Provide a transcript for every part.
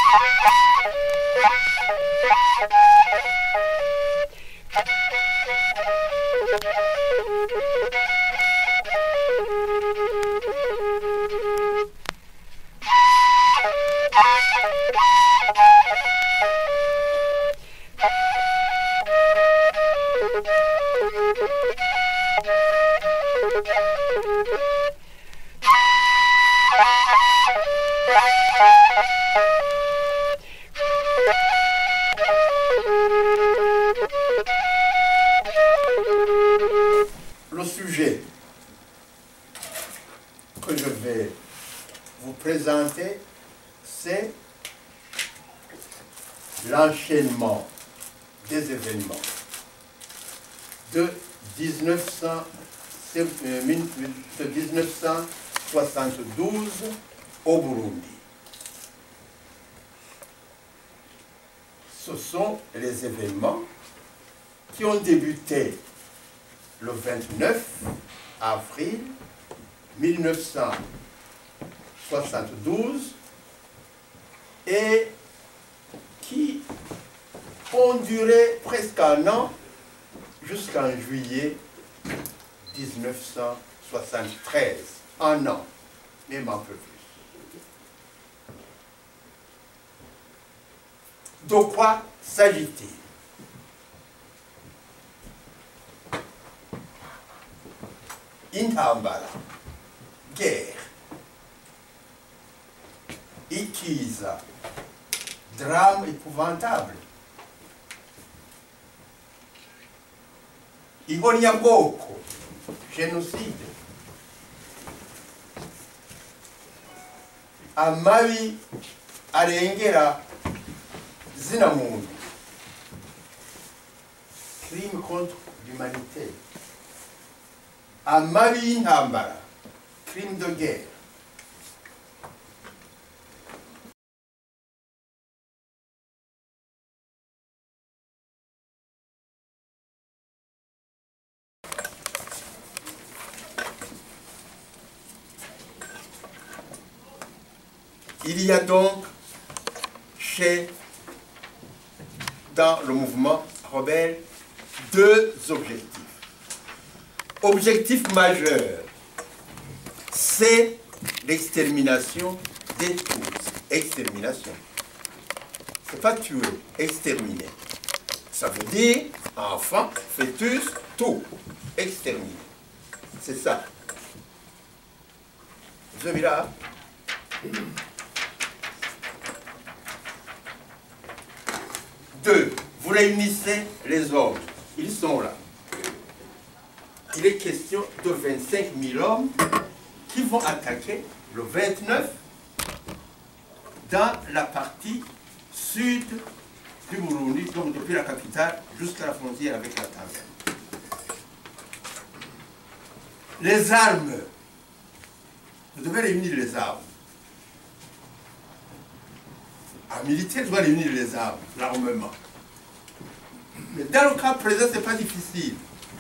Le sujet que je vais vous présenter, c'est l'enchaînement des événements de 1972 au Burundi. Ce sont les événements qui ont débuté le 29 avril 1972 et qui ont duré presque un an jusqu'en juillet 1973. Un an, même un peu plus. De quoi s'agit-il? Intambara, guerre, ikiza, drame épouvantable, ihonyabwoko, génocide, amabi arengera zina muntu, crime contre l'humanité, amabi y'intambara, crime de guerre. Il y a donc dans le mouvement rebelle deux objectifs. Objectif majeur, c'est l'extermination des Tutsis. Extermination. C'est pas tuer, exterminer. Ça veut dire enfant, fœtus, tout. Exterminer. C'est ça. Vous avez là? Deux, vous réunissez les hommes. Ils sont là. Il est question de 25 000 hommes qui vont attaquer le 29 dans la partie sud du Burundi, donc depuis la capitale jusqu'à la frontière avec la Tanzanie. Les armes, vous devez réunir les armes. Un militaire doit réunir les armes, l'armement. Mais dans le cas présent, ce n'est pas difficile.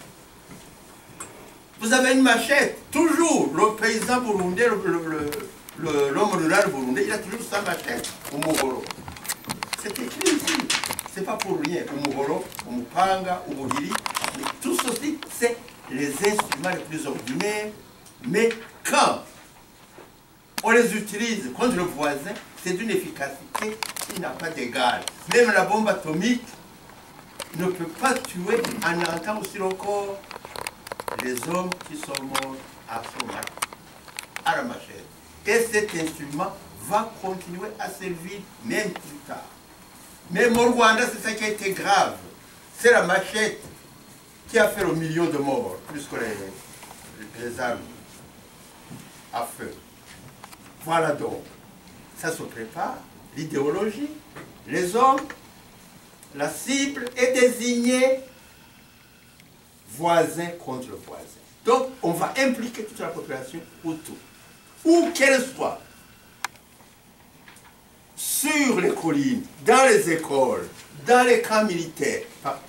Vous avez une machette, toujours, le paysan burundais, l'homme rural burundais, il a toujours sa machette, au Mogoro. C'est écrit ici, c'est pas pour rien, au Mogoro, au Mupanga, au Mohiri, mais tout ceci, c'est les instruments les plus ordinaires, mais quand on les utilise contre le voisin, c'est d'une efficacité qui n'a pas d'égal. Même la bombe atomique ne peut pas tuer en entrant aussi le corps les hommes qui sont morts à la machette. Et cet instrument va continuer à servir même plus tard. Même au Rwanda, c'est ça qui a été grave. C'est la machette qui a fait le million de morts, plus que les armes à feu. Voilà donc. Ça se prépare, l'idéologie, les hommes, la cible est désignée voisin contre voisin. Donc, on va impliquer toute la population autour, où qu'elle soit, sur les collines, dans les écoles, dans les camps militaires,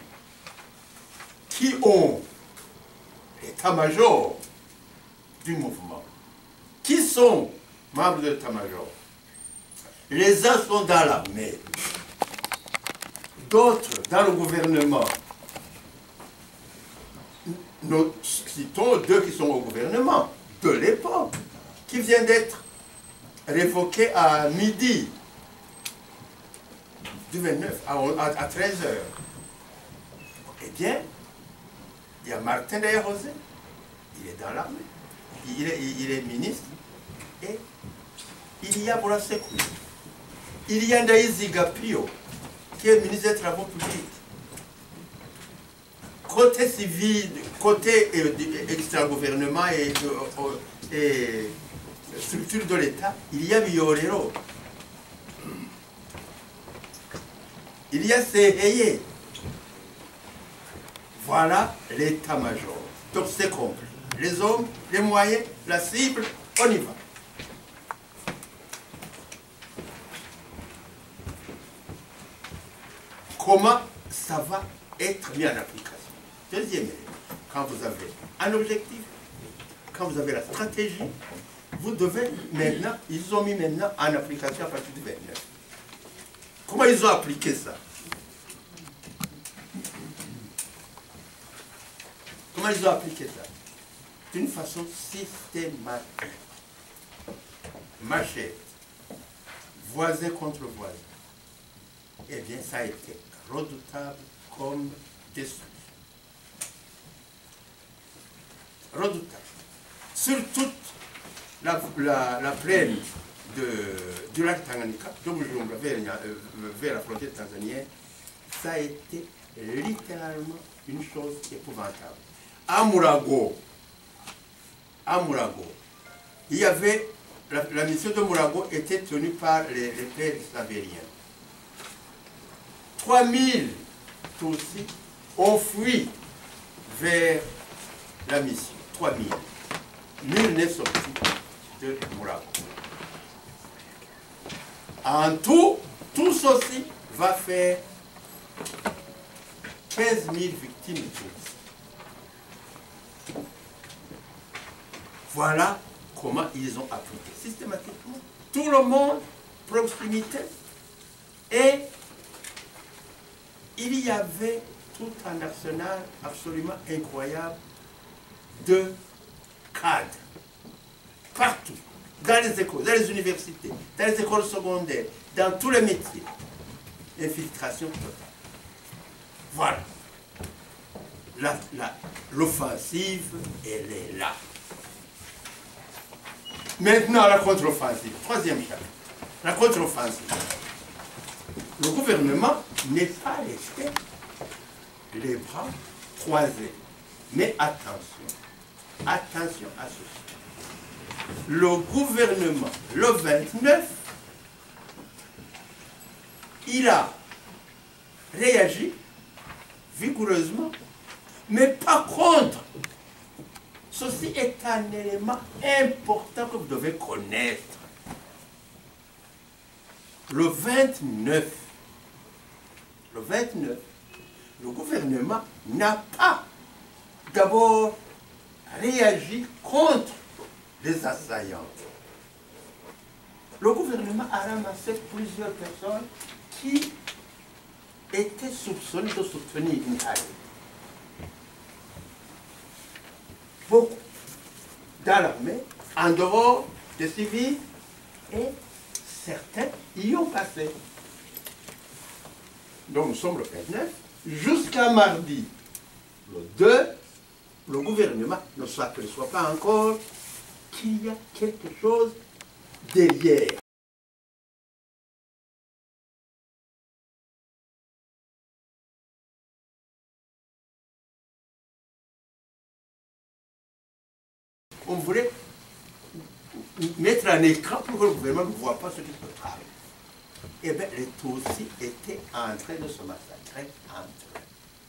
qui ont l'état-major du mouvement, qui sont membres de l'état-major. Les uns sont dans l'armée, d'autres dans le gouvernement. Nous citons deux qui sont au gouvernement de l'époque, qui viennent d'être révoqués à midi du 29 à 13 h. Eh bien, il y a Martin Desrosiers, il est dans l'armée, il est ministre, et il y a Bourasekou, il y a Ndaïzi Gapio, qui est ministre des Travaux publics. Côté civil, côté extra-gouvernement et structure de l'État, il y a Biorero, il y a Seheye. Voilà l'état-major. Donc c'est compris. Les hommes, les moyens, la cible, on y va. Comment ça va être mis en application? Deuxième élément, quand vous avez un objectif, quand vous avez la stratégie, vous devez maintenant, ils ont mis maintenant en application à partir du 29. Comment ils ont appliqué ça? Comment ils ont appliqué ça? D'une façon systématique. Machette, voisin contre voisin. Eh bien, ça a été redoutable comme destruction. Redoutable. Sur toute la plaine du lac Tanganyika, vers la frontière tanzanienne, ça a été littéralement une chose épouvantable. À Mourago, il y avait, la mission de Mourago était tenue par les pères isabériens. 3000 Tutsis ont fui vers la mission. 3000. Nul n'est sorti de Mourago. En tout, tout ceci va faire 15 000 victimes Tutsis. Voilà comment ils ont appliqué systématiquement. Tout le monde, proximité, et il y avait tout un arsenal absolument incroyable de cadres, partout, dans les écoles, dans les universités, dans les écoles secondaires, dans tous les métiers. Infiltration totale. Voilà. L'offensive, elle est là. Maintenant, la contre-offensive. Troisième chapitre. La contre-offensive. Le gouvernement n'est pas resté les bras croisés. Mais attention. Attention à ceci. Le gouvernement, le 29, il a réagi vigoureusement, mais par contre, ceci est un élément important que vous devez connaître. Le 29, le gouvernement n'a pas d'abord réagi contre les assaillants. Le gouvernement a ramassé plusieurs personnes qui étaient soupçonnées de soutenir une armée. Beaucoup dans l'armée, en dehors des civils, et certains y ont passé. Donc nous sommes le 29, jusqu'à mardi, le 2, le gouvernement ne s'aperçoit pas encore qu'il y a quelque chose derrière. On voulait mettre un écran pour que le gouvernement ne voit pas ce qui se trame. Eh bien, les Tutsis étaient en train de se massacrer entre eux.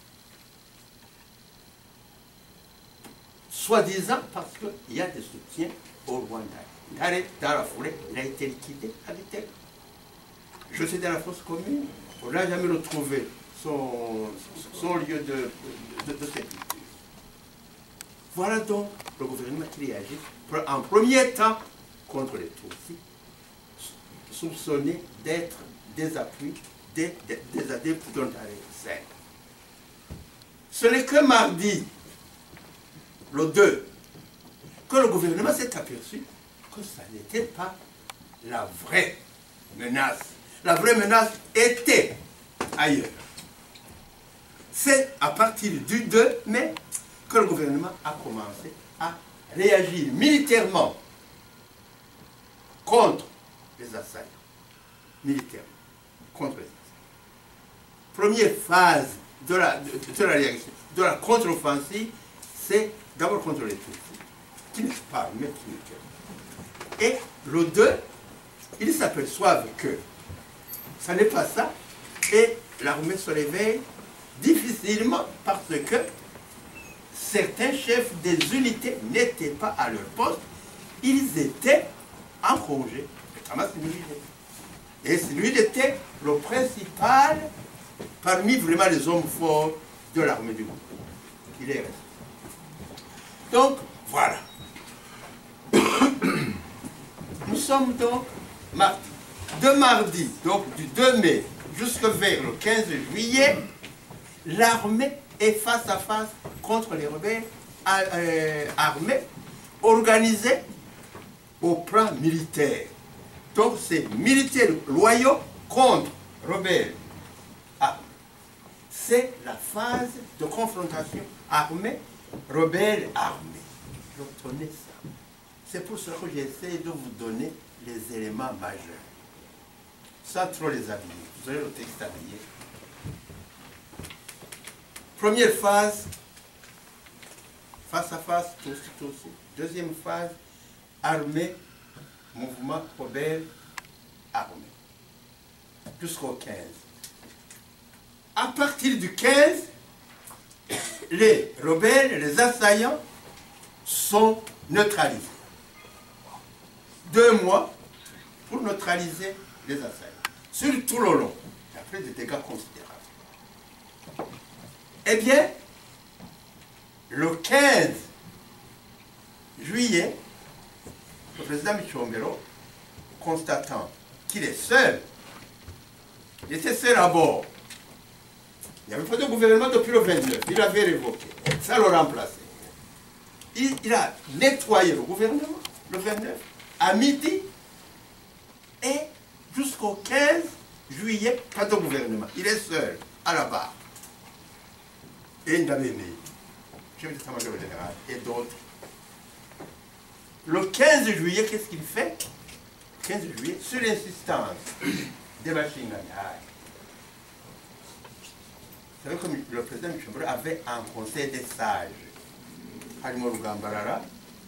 Soi-disant parce qu'il y a des soutiens au Rwanda. Dans la foulée, il a été liquidé à Vittel. Je suis dans la fosse commune, on n'a jamais retrouvé son lieu de sépulture. Voilà donc le gouvernement qui réagit en premier temps contre les Tutsis, soupçonnés d'être des appuis, des adeptes d'Ondare Sen. Ce n'est que mardi, le 2, que le gouvernement s'est aperçu que ça n'était pas la vraie menace. La vraie menace était ailleurs. C'est à partir du 2 mai que le gouvernement a commencé à réagir militairement contre les assaillants. Militairement contre les assaillants. Première phase de la réaction, de la contre-offensive, c'est d'abord contre les Tutsis, qui ne sont pas armés, et le 2, ils s'aperçoivent que ça n'est pas ça, et l'armée se réveille difficilement parce que certains chefs des unités n'étaient pas à leur poste, ils étaient en congé. Et lui était le principal parmi vraiment les hommes forts de l'armée du gouvernement. Il est resté. Donc, voilà. Nous sommes donc mardi. De mardi, donc du 2 mai jusqu'à vers le 15 juillet, l'armée est face à face contre les rebelles armés, organisés au plan militaire. Donc c'est militaires loyaux contre rebelles armés. C'est la phase de confrontation armée, rebelle armée. Retenez ça. C'est pour cela que j'essaie de vous donner les éléments majeurs. Sans trop les habiller. Vous aurez le texte habillé. Première phase, face à face, tous. Deuxième phase, armée, mouvement rebelle, armée. Jusqu'au 15. À partir du 15, les rebelles, les assaillants sont neutralisés. 2 mois pour neutraliser les assaillants. Sur tout le long, après des dégâts considérables. Eh bien, le 15 juillet, le président Michombero, constatant qu'il est seul, il était seul à bord. Il n'y avait pas de gouvernement depuis le 29, il avait révoqué, ça le remplaçait. Il a nettoyé le gouvernement, le 29, à midi, et jusqu'au 15 juillet, pas de gouvernement. Il est seul, à la barre. Et Ndabémé, chef d'état-major général, et d'autres. Le 15 juillet, qu'est-ce qu'il fait? 15 juillet, sur l'insistance des Bachinganyai. Vous savez que le président Michombero avait un conseil des sages. Harimo Rugambarara,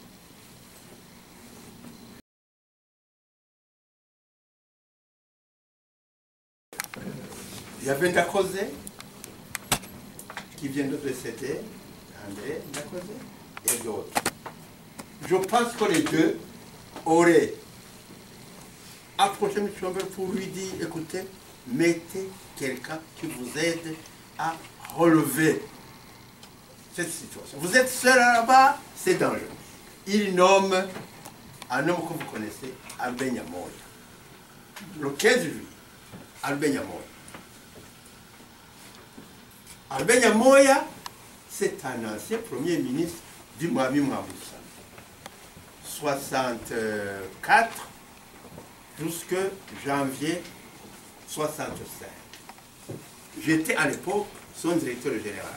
il y avait Ndakoze, qui vient de décéder, André Ndakoze, et d'autres. Je pense que les deux auraient approché Michombero pour lui dire, écoutez, mettez quelqu'un qui vous aide à relever cette situation. Vous êtes seul là-bas, c'est dangereux. Il nomme un homme que vous connaissez, Albert Nyamoya. Le 15 juillet, Albert Nyamoya. Albert Nyamoya, c'est un ancien premier ministre du Mwami Mwambutsa. 64 jusqu'à janvier 65. J'étais à l'époque son directeur général.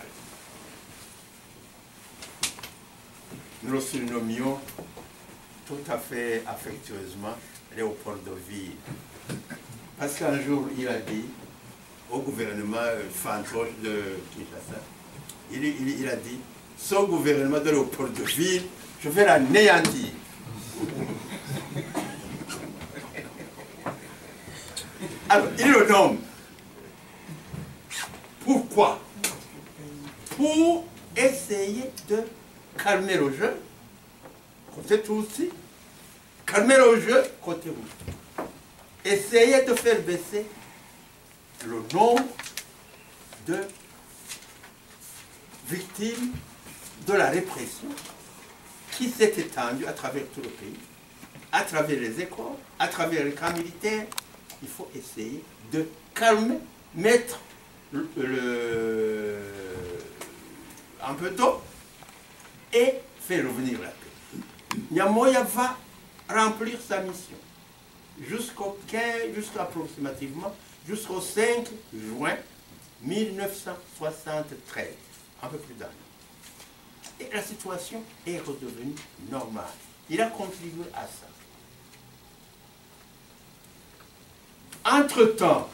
Nous le surnommions tout à fait affectueusement Léopold de Ville. Parce qu'un jour, il a dit au gouvernement fantoche de Kinshasa, il a dit, ce gouvernement de Léopold de Ville, je vais l'anéantir. Alors, il le nomme. Pourquoi? Pour essayer de calmer le jeu, côté Tutsi, calmer le jeu, côté Hutu. Essayer de faire baisser le nombre de victimes de la répression qui s'est étendue à travers tout le pays, à travers les écoles, à travers les camps militaires, il faut essayer de calmer, mettre un peu d'eau et faire revenir la paix. Nyamoya va remplir sa mission jusqu'au 15, approximativement, jusqu'au 5 juin 1973, un peu plus d'un an. Et la situation est redevenue normale. Il a contribué à ça. Entre-temps,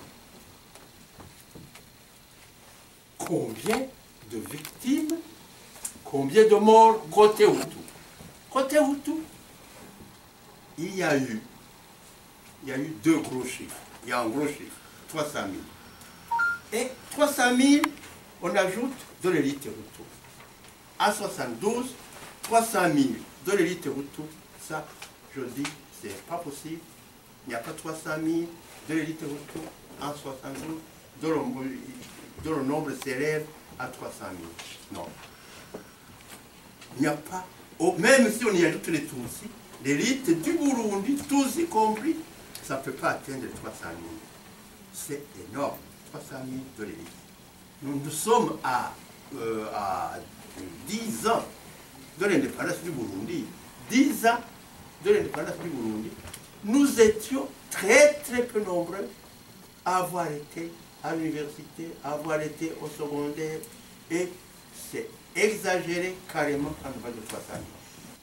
combien de victimes, combien de morts côté Hutu? Côté Hutu, il y a eu deux gros chiffres. Il y a un gros chiffre, 300 000. Et 300 000, on ajoute de l'élite Hutu. En 72, 300 000 de l'élite Hutu, ça, je dis, c'est pas possible. Il n'y a pas 300 000 de l'élite Hutu en 72, dont le nombre s'élève à 300 000. Non. Il n'y a pas, même si on y ajoute les Tutsis, l'élite du Burundi, tous y compris, ça ne peut pas atteindre 300 000. C'est énorme, 300 000 de l'élite. Nous sommes à 10 ans de l'indépendance du Burundi. 10 ans de l'indépendance du Burundi. Nous étions très très peu nombreux à avoir été à l'université, à avoir été au secondaire, et c'est exagéré carrément quand on va de 300 000.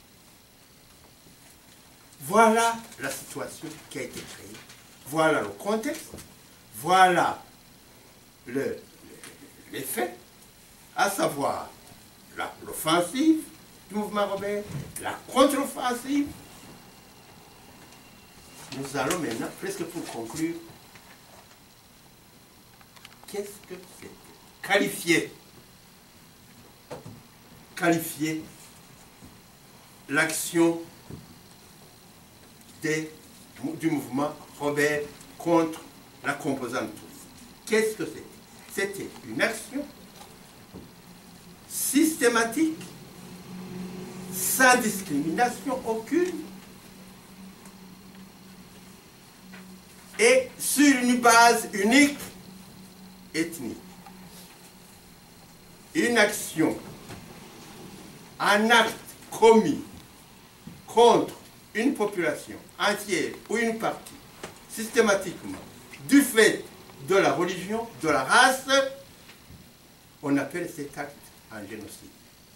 Voilà la situation qui a été créée. Voilà le contexte. Voilà les faits, à savoir l'offensive du mouvement rebelle, la contre-offensive. Nous allons maintenant, presque pour conclure, qu'est-ce que c'est? Qualifier l'action du mouvement rebelle contre la composante Tutsi. Qu'est-ce que c'était? C'était une action systématique, sans discrimination aucune, et sur une base unique ethnique. Une action, un acte commis contre une population entière ou une partie, systématiquement, du fait de la religion, de la race, on appelle cet acte un génocide.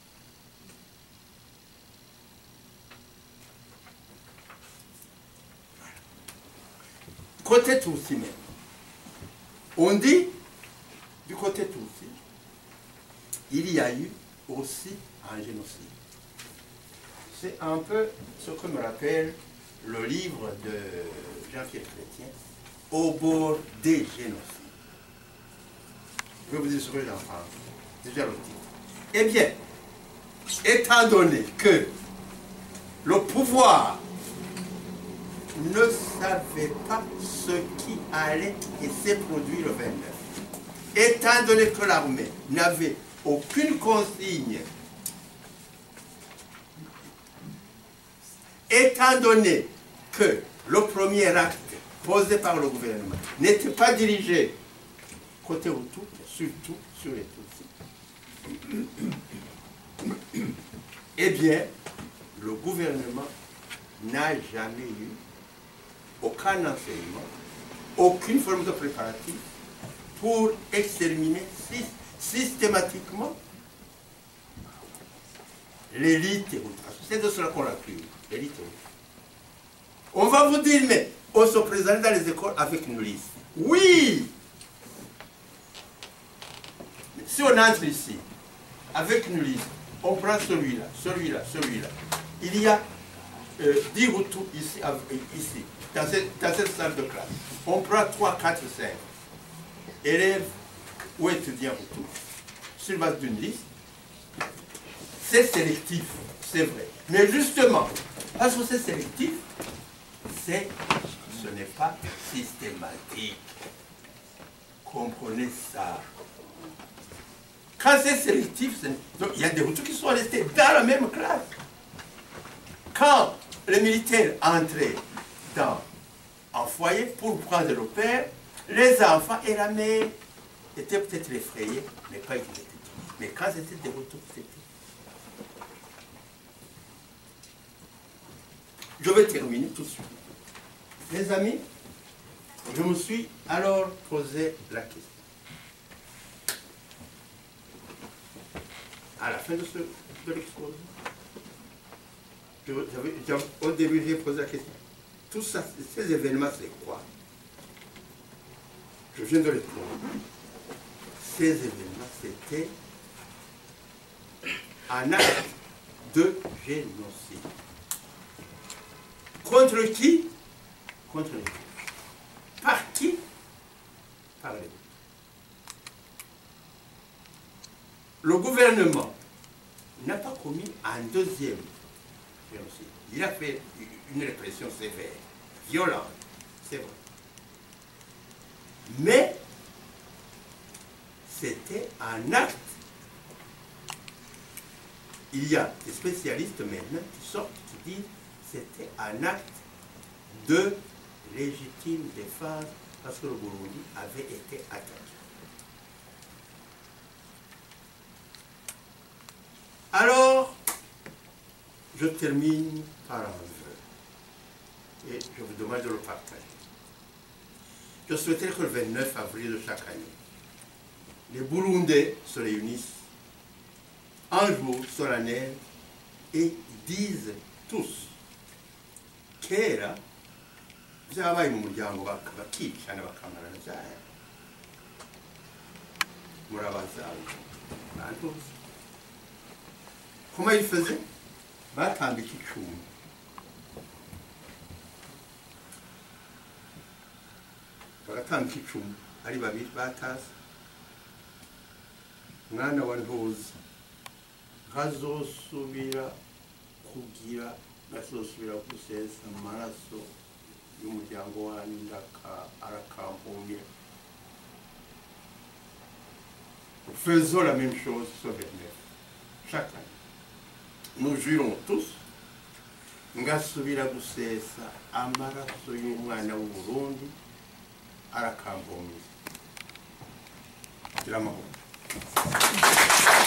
Côté Tutsi même, on dit, du côté Tutsi, il y a eu aussi un génocide. C'est un peu ce que me rappelle le livre de Jean-Pierre Chrétien, Au bord des génocides. Je vais vous dire ce que j'en pense. Déjà le titre. Eh bien, étant donné que le pouvoir ne savait pas ce qui allait et s'est produit le 29, étant donné que l'armée n'avait aucune consigne, étant donné que le premier acte posé par le gouvernement n'était pas dirigé côté Hutu, surtout sur les Tutsis, eh bien, le gouvernement n'a jamais eu aucun enseignement, aucune forme de préparatif pour exterminer systématiquement l'élite Hutu. C'est de cela qu'on l'a cru, l'élite Hutu. On va vous dire, mais on se présente dans les écoles avec une liste. Oui! Si on entre ici, avec une liste, on prend celui-là, celui-là, celui-là. Il y a 10 Hutus ici, dans cette salle de classe. On prend 3, 4, 5 élèves ou étudiants Hutus sur base d'une liste. C'est sélectif, c'est vrai. Mais justement, parce que c'est sélectif, ce n'est pas systématique. Comprenez ça. Quand c'est sélectif, il y a des Hutus qui sont restés dans la même classe. Quand les militaires entraient en foyer pour prendre le père, les enfants et la mère étaient peut-être effrayés, mais pas qu'ils étaient. Mais quand c'était de retour, c'était. Je vais terminer tout de suite. Les amis, je me suis alors posé la question. À la fin de l'exposé, au début, j'ai posé la question. Tout ça, ces événements, c'est quoi? Je viens de répondre. Ces événements, c'était un acte de génocide. Contre qui? Contre les Hutus. Par qui? Par les Hutus. Le gouvernement n'a pas commis un deuxième génocide. Il a fait une répression sévère, violente, c'est vrai. Mais c'était un acte. Il y a des spécialistes maintenant qui sortent, qui disent que c'était un acte de légitime défense parce que le Burundi avait été attaqué. Alors, je termine par un vœu et je vous demande de le partager. Je souhaiterais que le 29 avril de chaque année, les Burundais se réunissent un jour solennel et disent tous kera byabaye mu muryango bakicana bakamarana cyane murabazaza bantuze comment ils faisaient batambika icumu bagatambika icumu ari babiri batazi mwana wa ntuzi nkazosubira kugira gasosubira gusesa amaraso y'umuryango wanjye arakambuye. Faisons la même chose ce 29. Chaque année. Nous jurons tous ngasubira gusesa amaraso y'umwana w'u Burundi arakambuye. Gira amahoro.